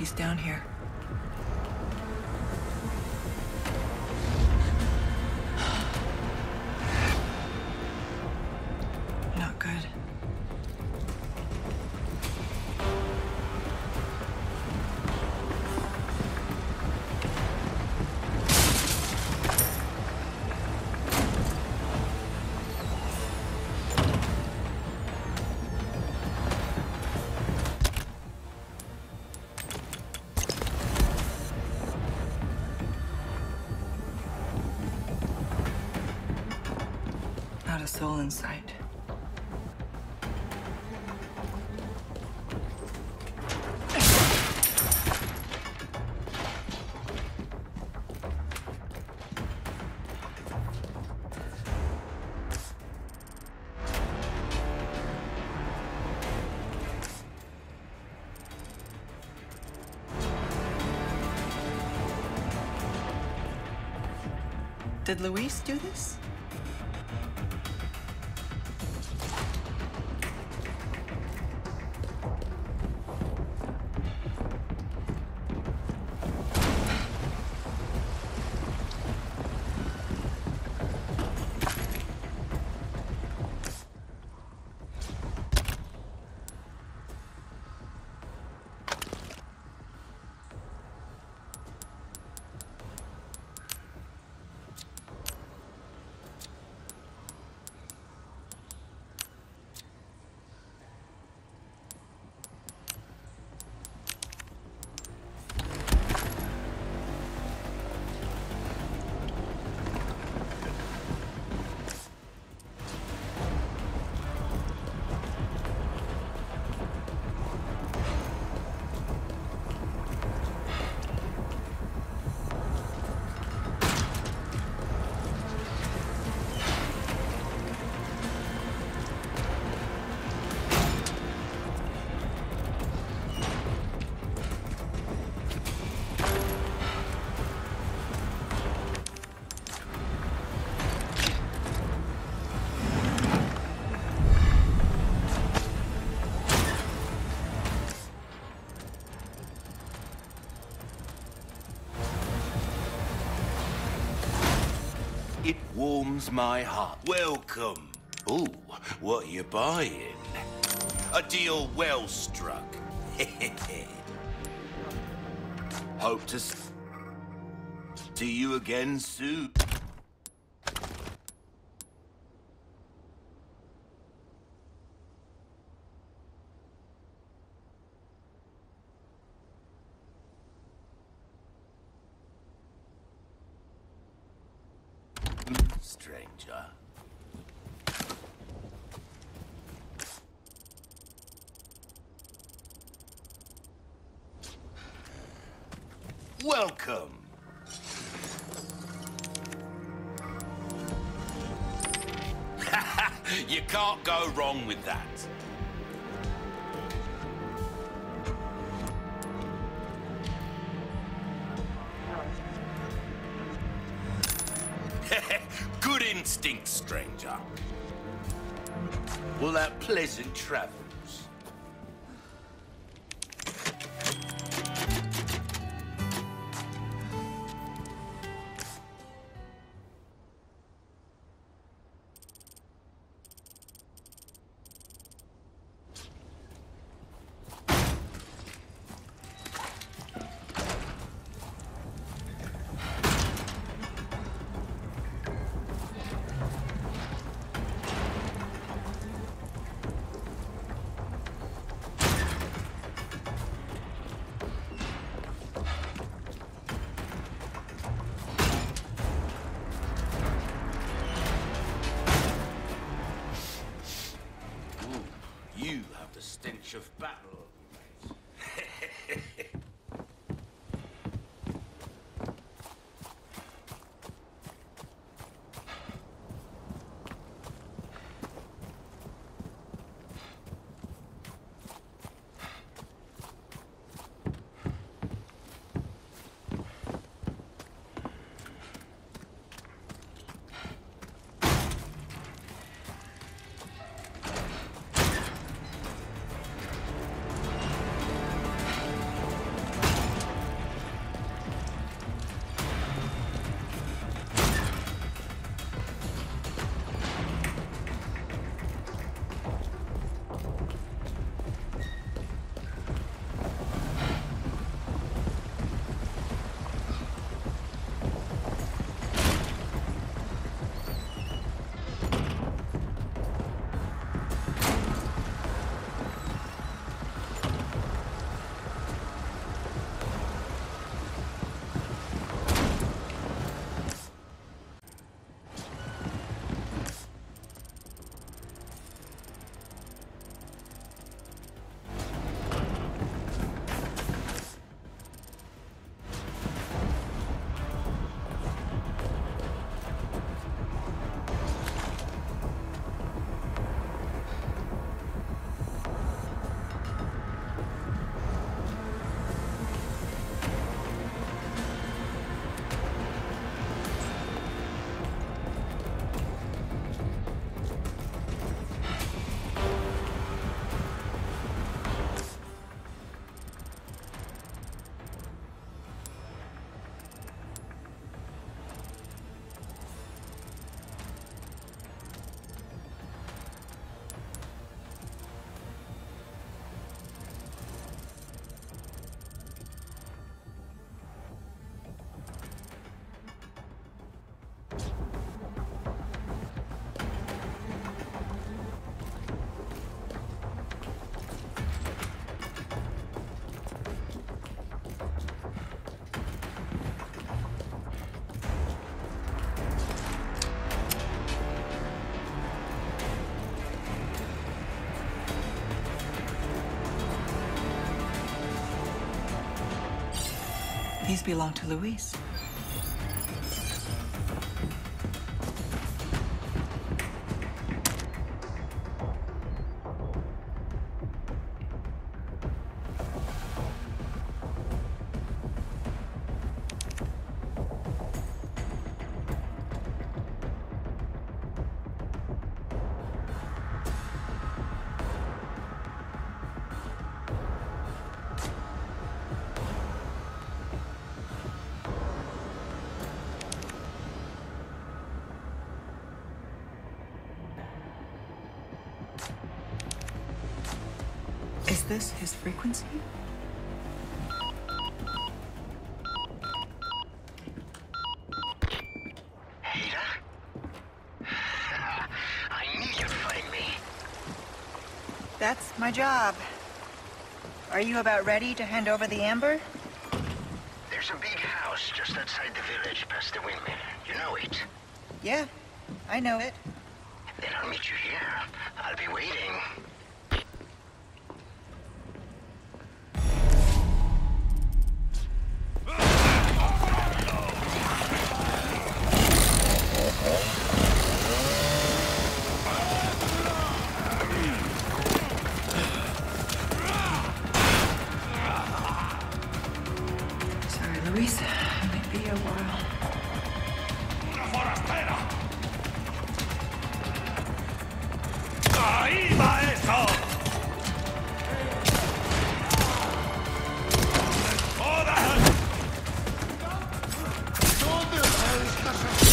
he's down here. Not good. Not a soul in sight. Did Luis do this? It warms my heart. Welcome. Ooh, what are you buying? A deal well struck. Hope to see you again soon. Stranger. Welcome. You can't go wrong with that. Good instinct, stranger. Well, that pleasant travels. You have the stench of battle, mate. These belong to Luis. Is this his frequency? Ada? I knew you'd find me. That's my job. Are you about ready to hand over the amber? There's a big house just outside the village past the windmill. You know it? Yeah, I know it. Then I'll meet you here. I'll be waiting. Sorry, Luis. It might be a while. ¡Ahí va eso! ¡Joder! ¿Dónde estás?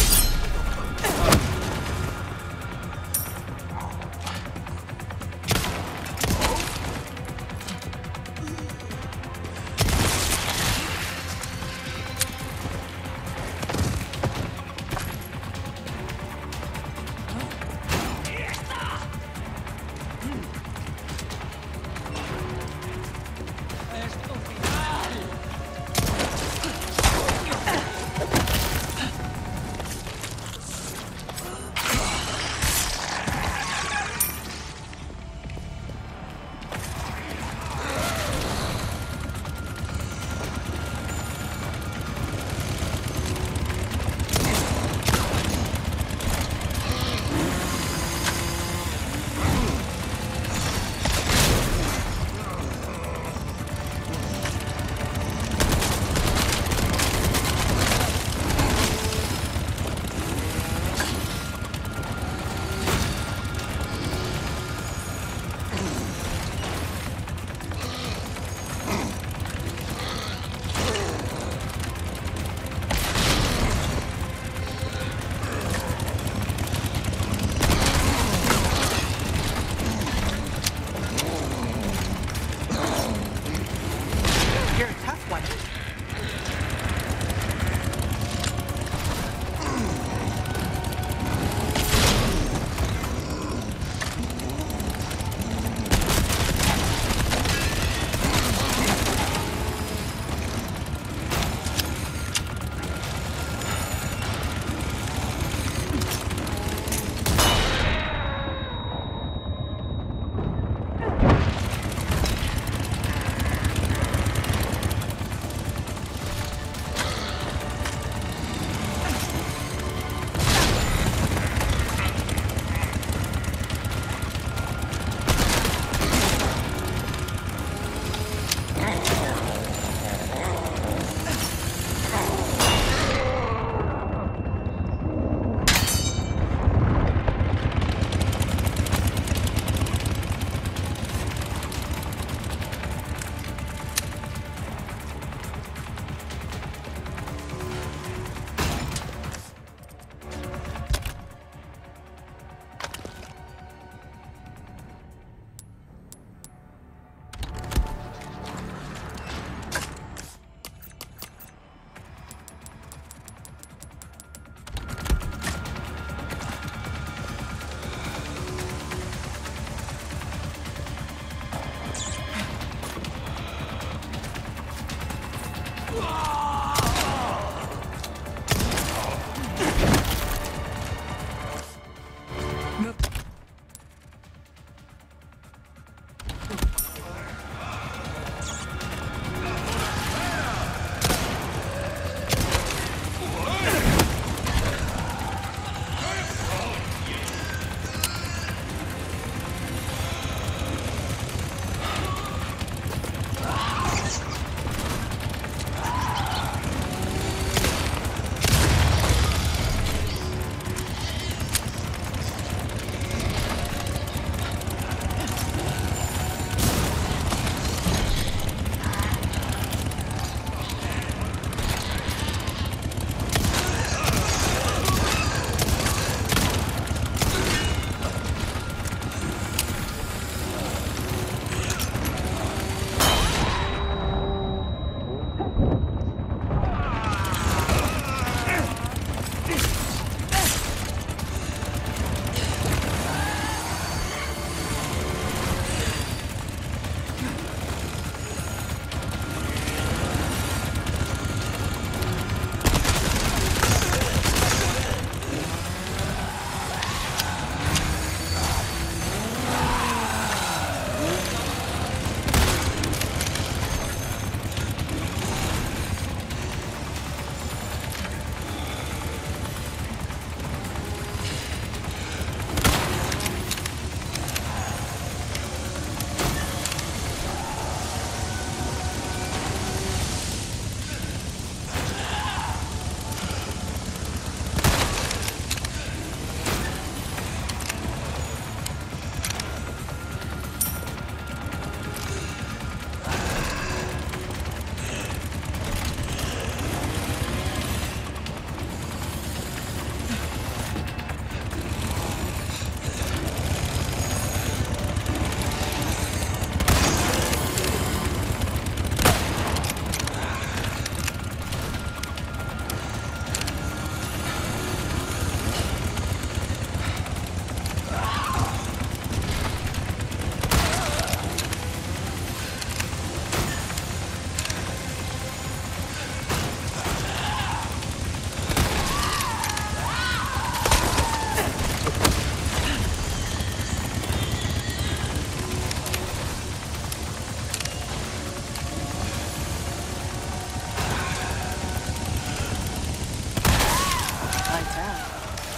lights out.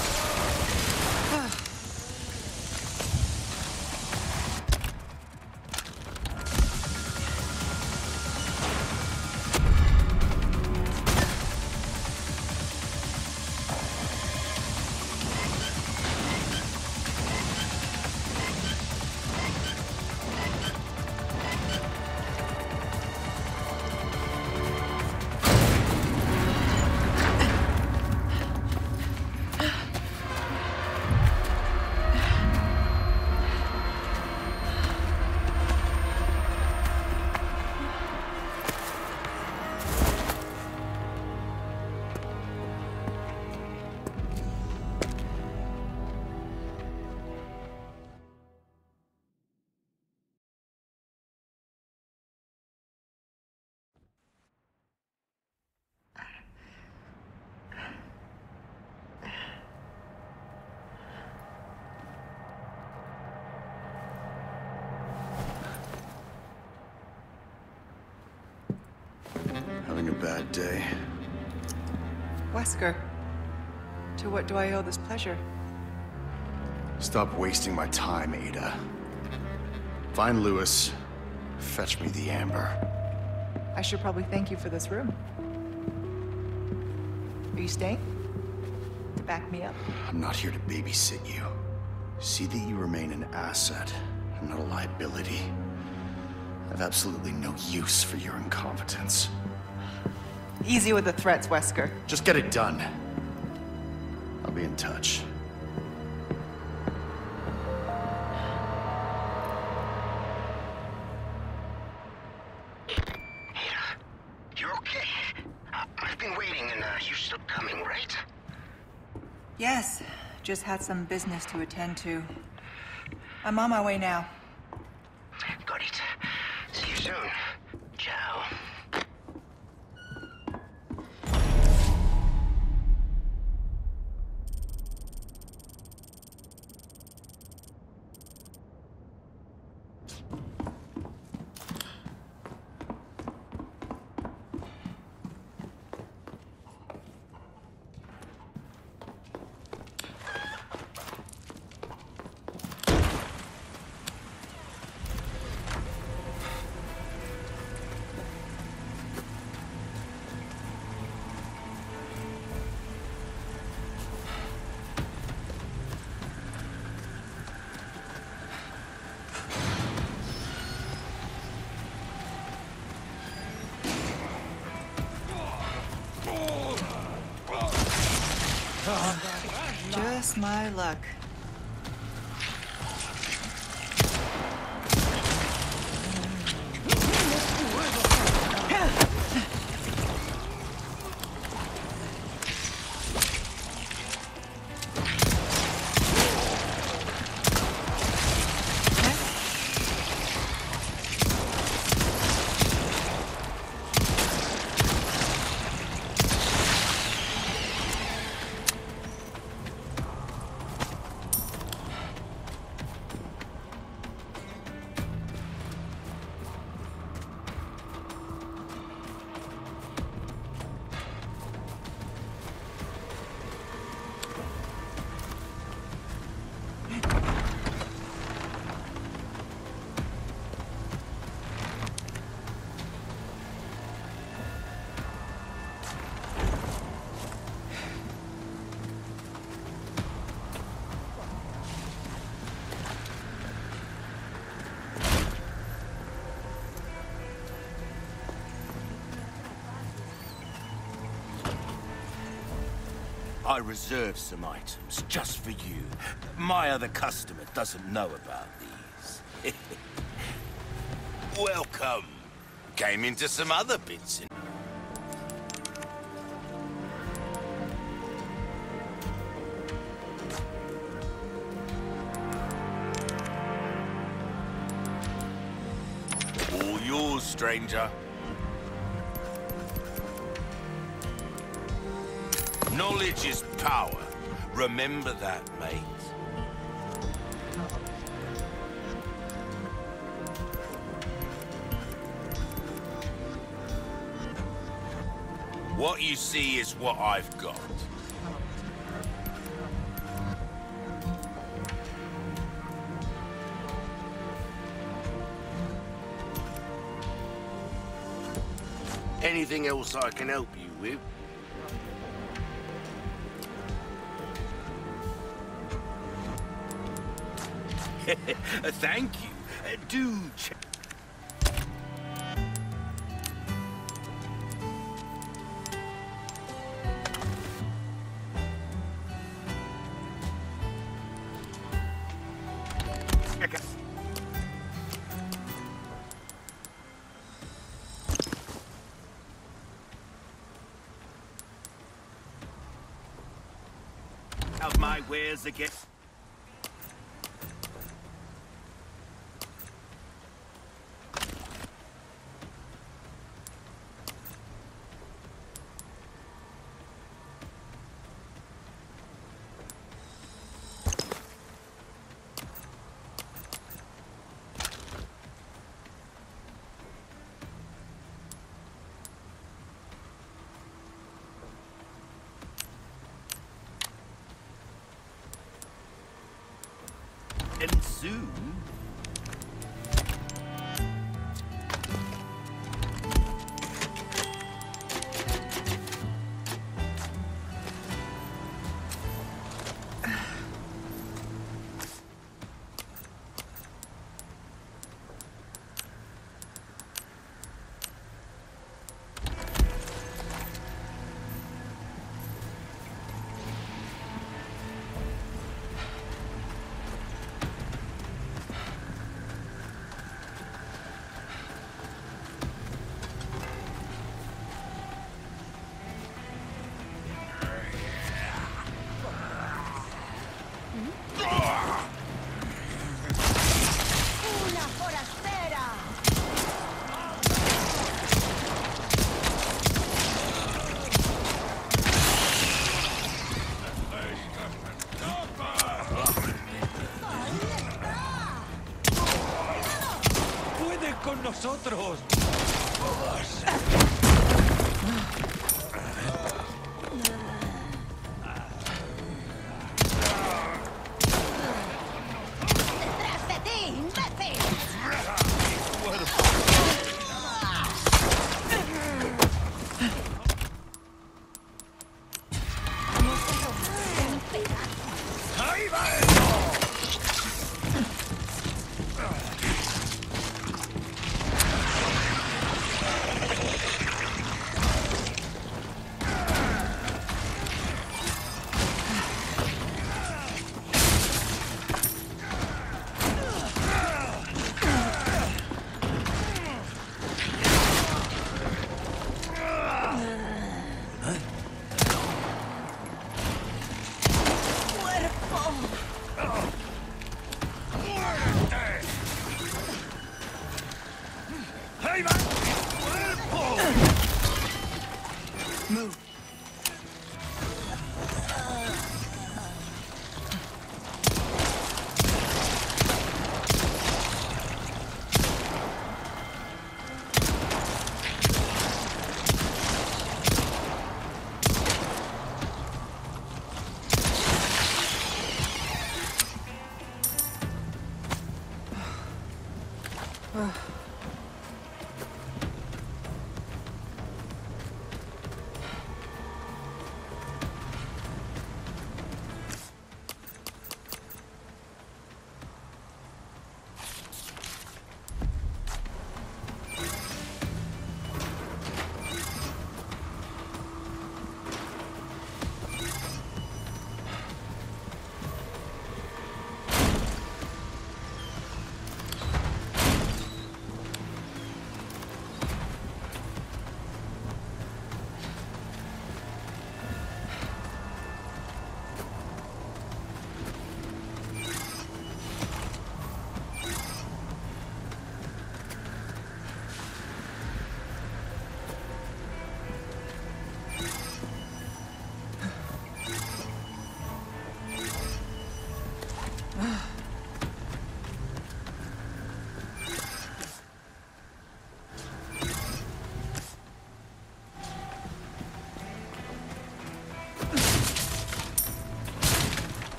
Having a bad day. Wesker, to what do I owe this pleasure? Stop wasting my time, Ada. Find Lewis. Fetch me the amber. I should probably thank you for this room. Are you staying? To back me up? I'm not here to babysit you. See that you remain an asset and not a liability. I have absolutely no use for your incompetence. Easy with the threats, Wesker. Just get it done. I'll be in touch. You're okay. I've been waiting and you're still coming, right? Yes, just had some business to attend to. I'm on my way now. Got it. See you soon. Ciao. Just my luck. I reserved some items just for you. My other customer doesn't know about these. Welcome. Came into some other bits. All yours, stranger. Knowledge is power. Remember that, mate. What you see is what I've got. Anything else I can help you with? Thank you. Do check. Of my wares again. And soon... con nosotros. ¡Detrás de ti, imbécil! ¡Ahí va!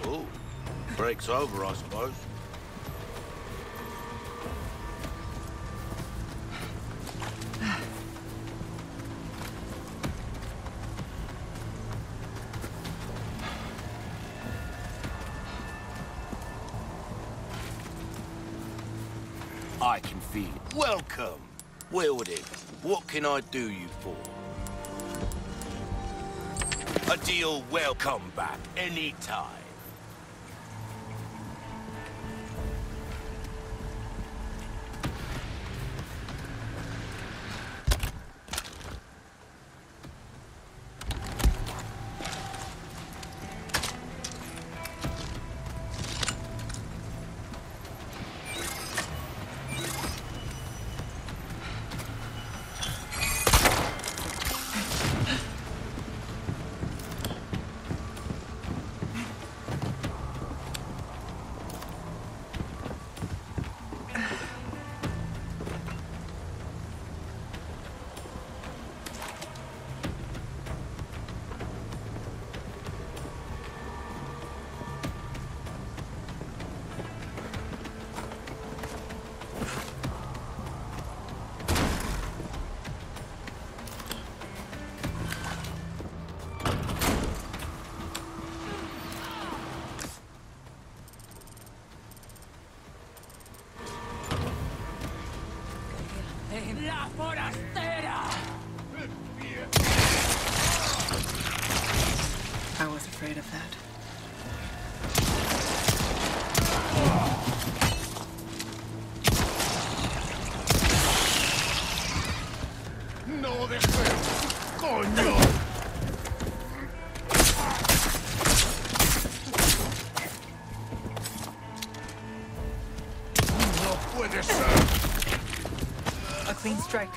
Oh, break's over, I suppose. I can feel it. Welcome, Wielding. What can I do you for? A deal well. Come back anytime. ¡La forastera! I was afraid of that. ¡No deseo! ¡Coño! ¡No puede ser! A clean strike.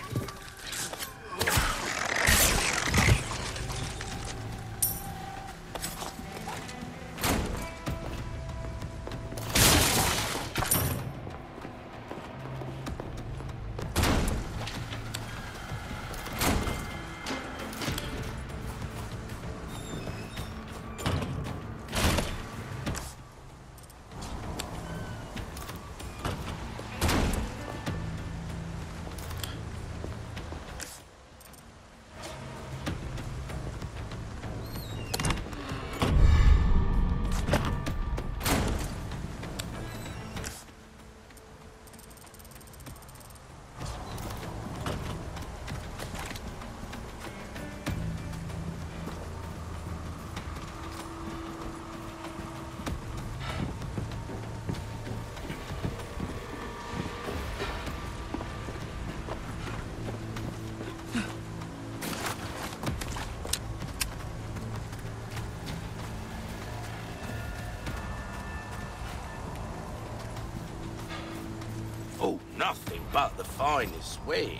Oh, nothing but the finest ways.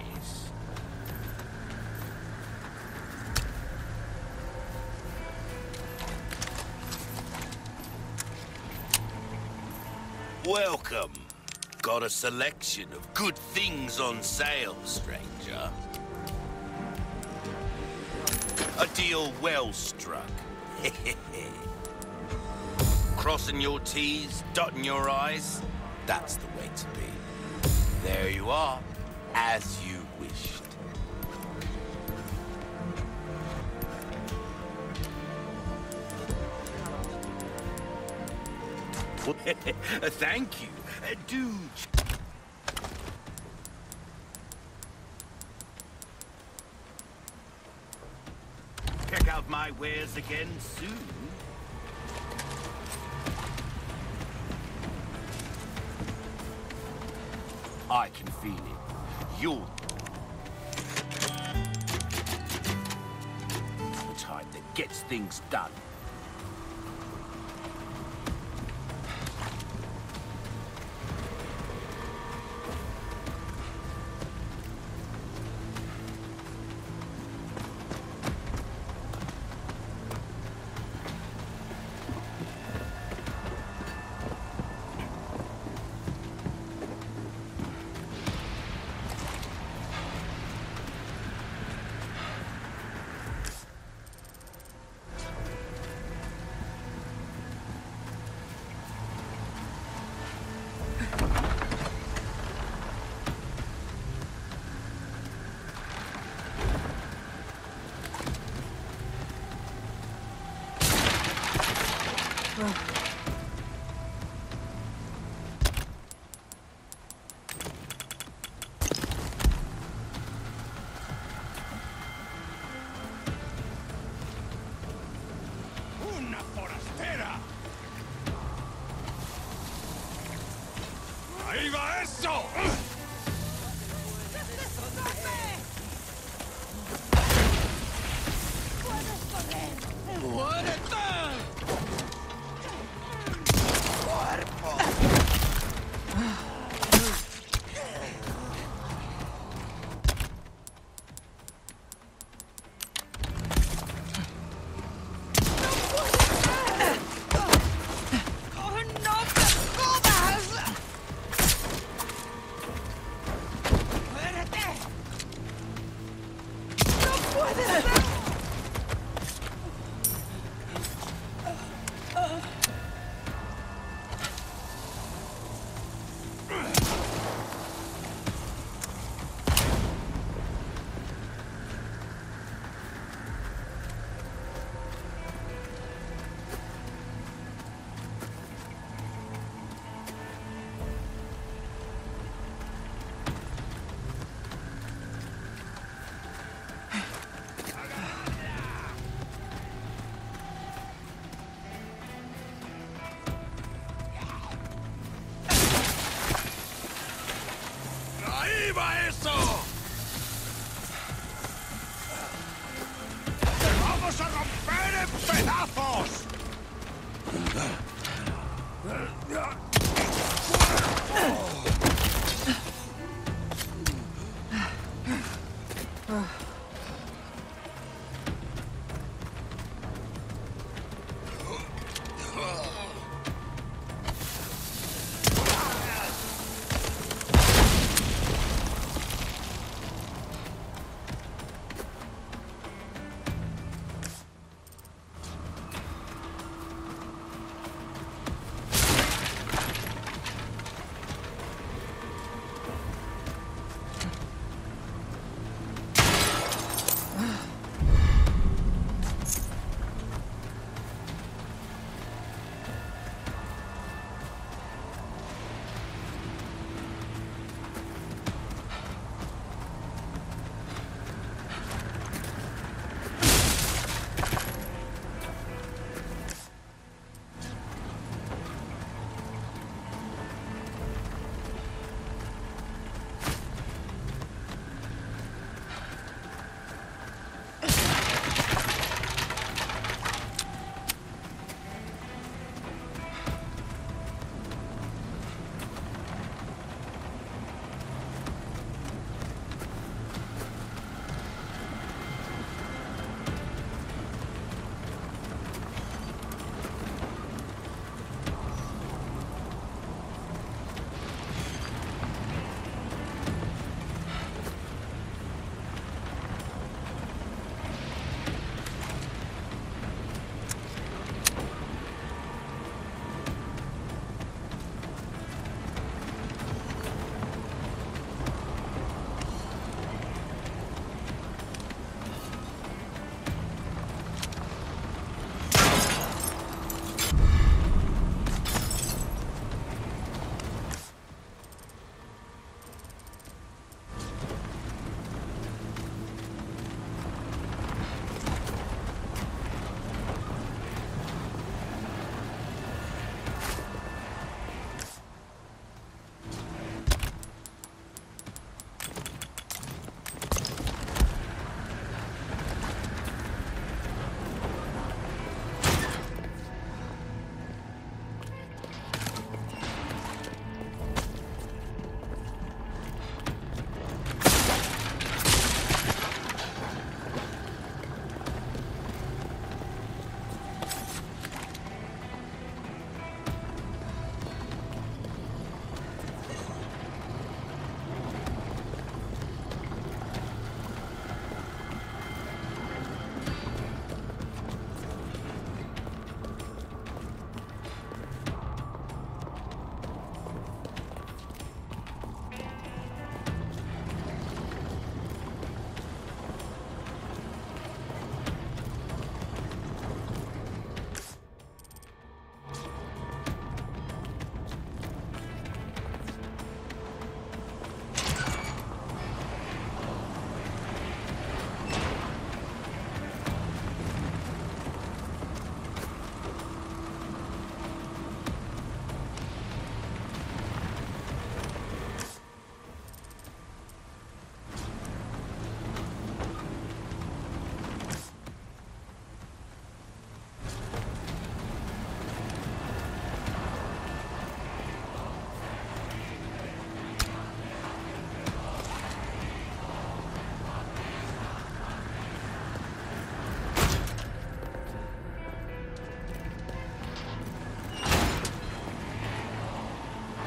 Welcome. Got a selection of good things on sale, stranger. A deal well struck. Crossing your T's, dotting your I's, that's the way to be. There you are, as you wished. Thank you. Do check out my wares again soon. I can feel it. You're the type that gets things done. ¡Una forastera! ¡Ahí va eso! ¡Ahí va eso! ¡Te vamos a romper en pedazos!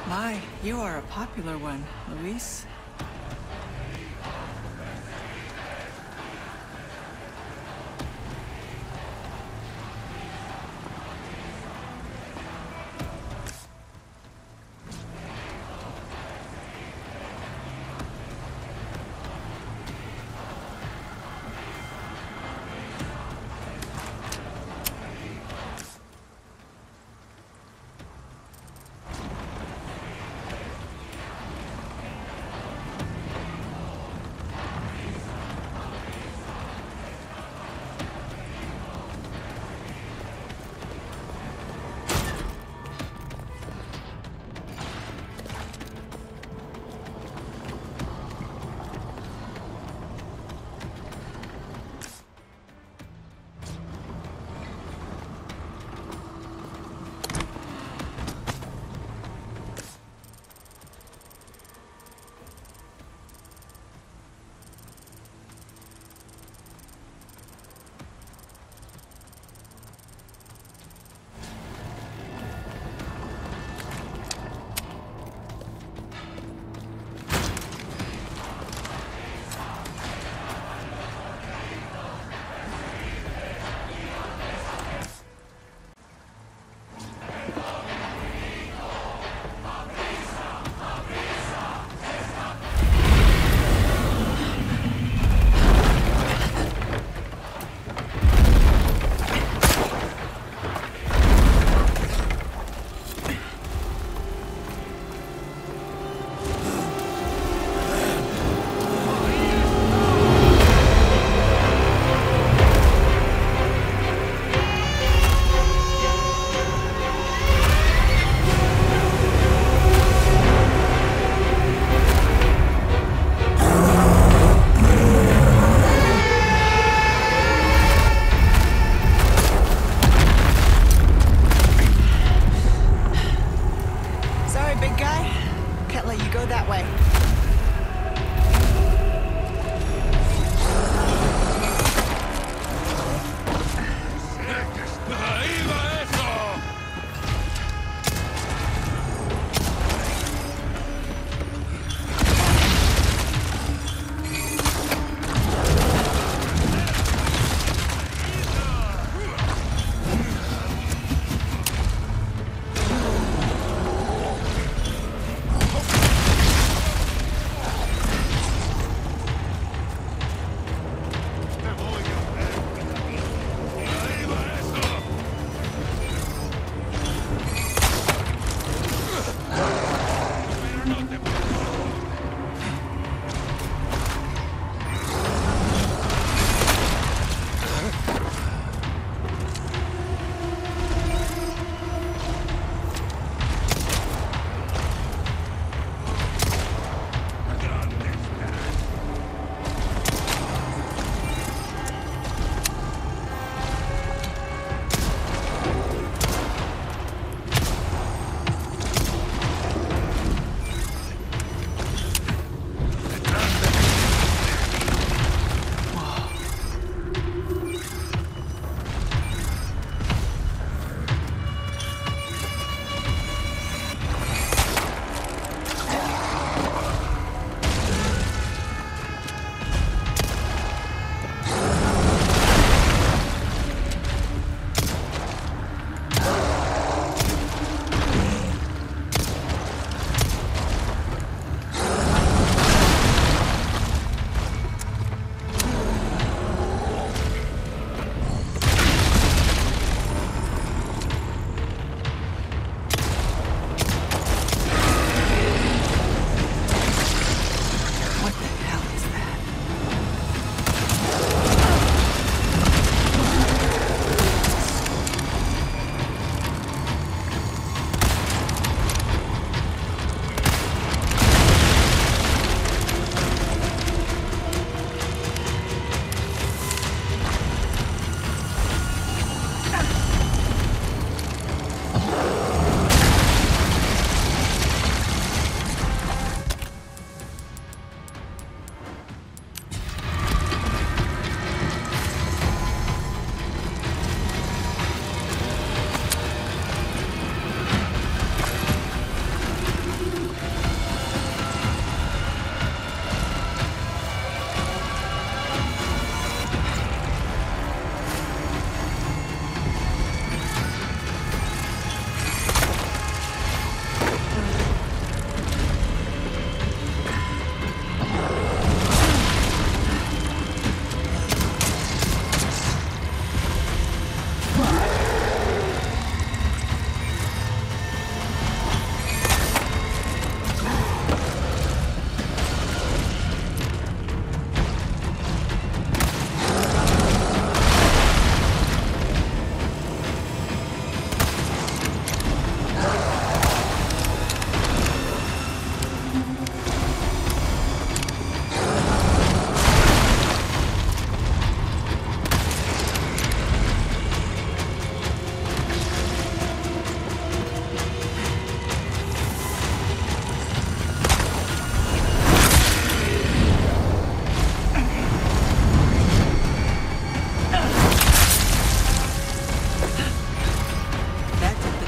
My, you are a popular one, Luis.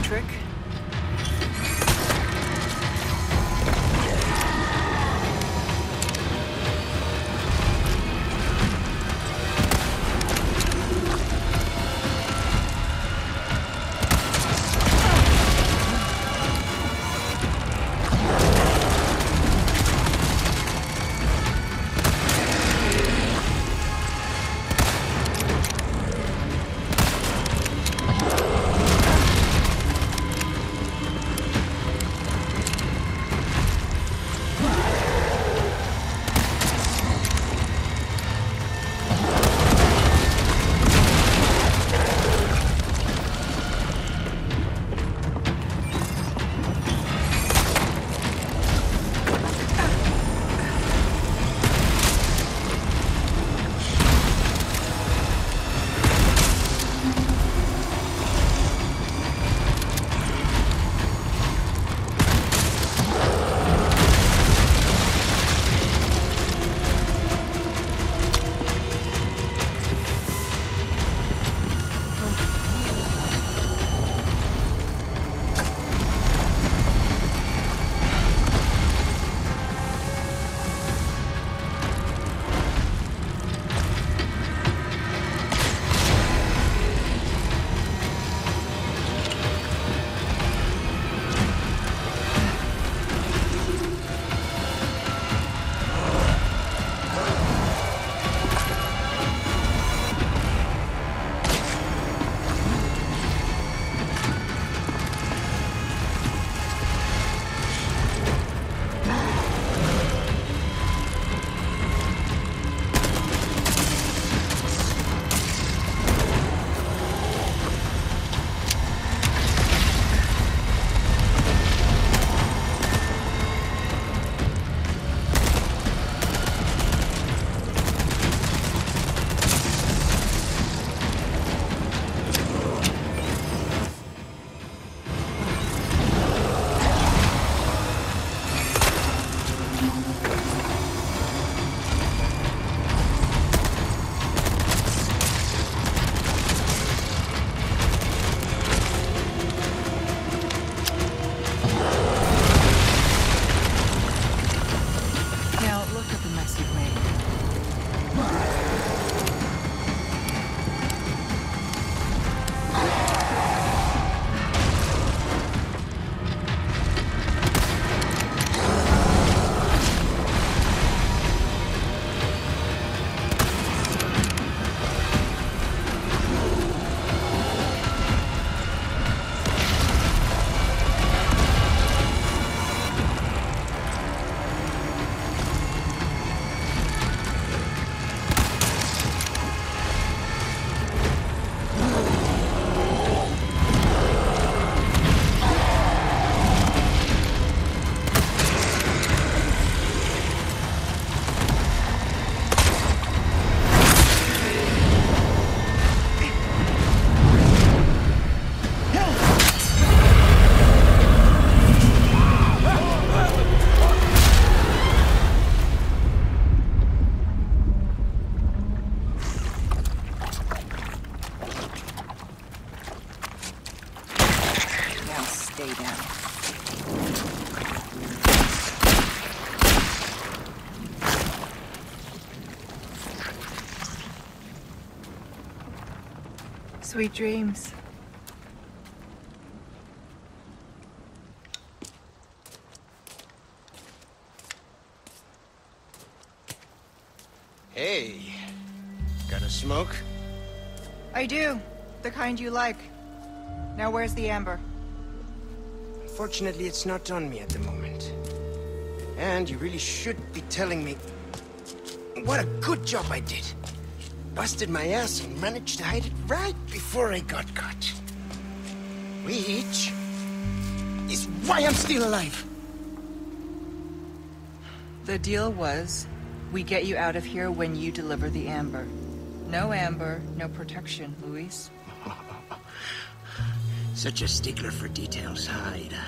trick? Sweet dreams. Hey, got a smoke? I do. The kind you like. Now where's the amber? Unfortunately, it's not on me at the moment. And you really should be telling me what a good job I did. Busted my ass and managed to hide it right before I got caught. Which is why I'm still alive. The deal was, we get you out of here when you deliver the amber. No amber, no protection, Luis. Such a stickler for details, Ida.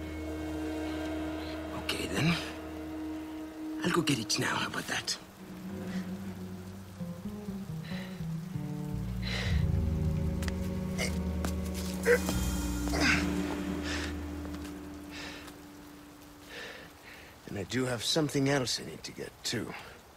Okay, then. I'll go get it now, how about that? And I do have something else I need to get, too.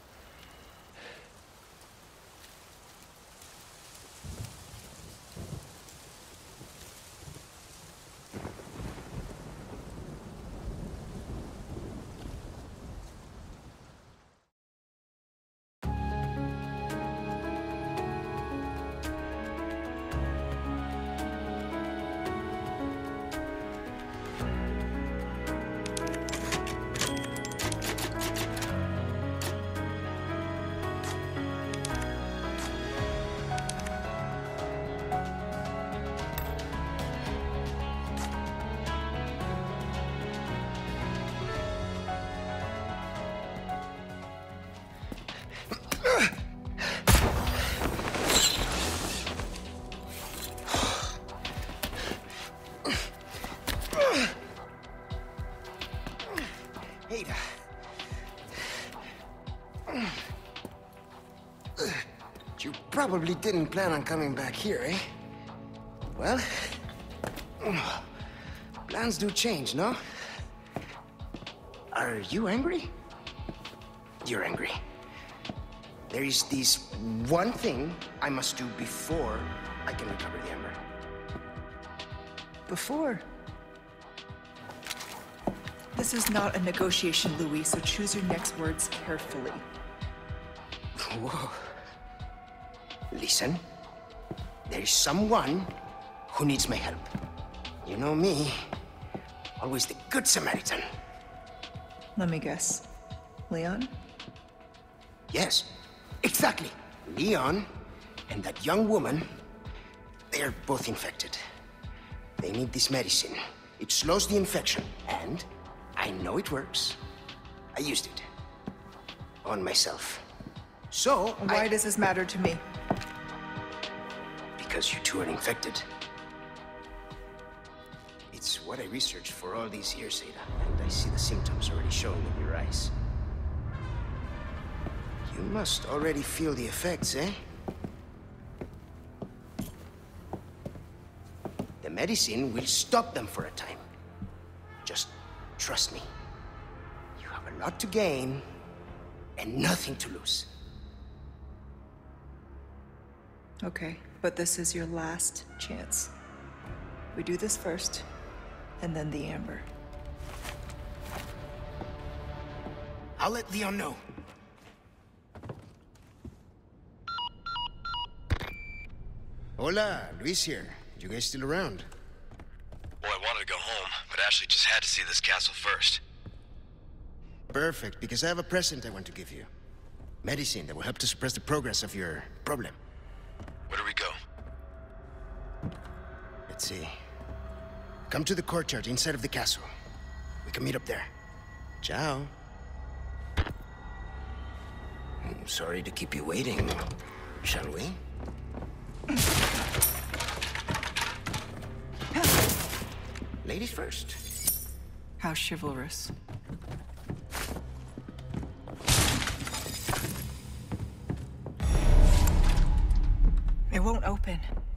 Ada. You probably didn't plan on coming back here, eh? Well, plans do change, no? Are you angry? You're angry. There is this one thing I must do before I can recover the Ember. Before. This is not a negotiation, Louis, so choose your next words carefully. Whoa. Listen, there is someone who needs my help. You know me, always the good Samaritan. Let me guess. Leon? Yes, exactly. Leon and that young woman, they're both infected. They need this medicine. It slows the infection, and I know it works. I used it on myself. So, Why does this matter to me? Because you two are infected. It's what I researched for all these years, Ada, and I see the symptoms already showing in your eyes. You must already feel the effects, eh? The medicine will stop them for a time. Just trust me. You have a lot to gain and nothing to lose. Okay, but this is your last chance. We do this first, and then the Amber. I'll let Leon know. Hola, Luis here. You guys still around? Well, I wanted to go home, but Ashley just had to see this castle first. Perfect, because I have a present I want to give you. Medicine that will help to suppress the progress of your problem. Where do we go? Let's see. Come to the courtyard inside of the castle. We can meet up there. Ciao. I'm sorry to keep you waiting. Shall we? Ladies first. How chivalrous. It won't open.